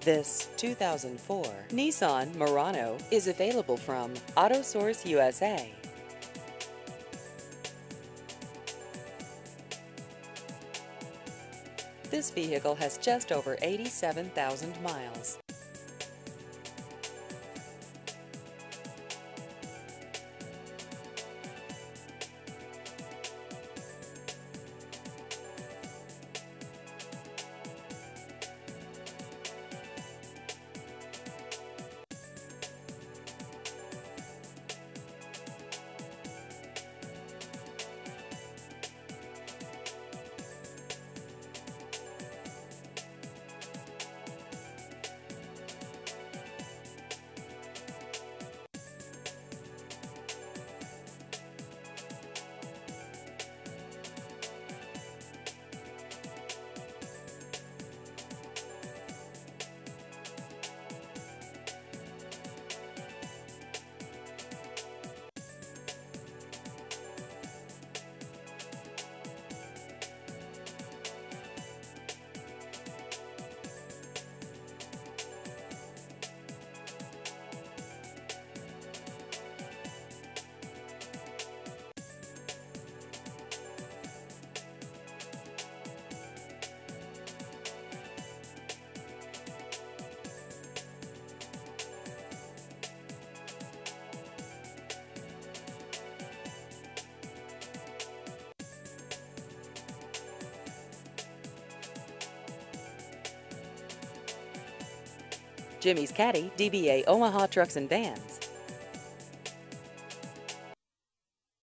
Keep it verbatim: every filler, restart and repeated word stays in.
This two thousand four Nissan Murano is available from AutoSource U S A. This vehicle has just over eighty-seven thousand miles. Jimmy's Caddy, D B A Omaha Trucks and Vans,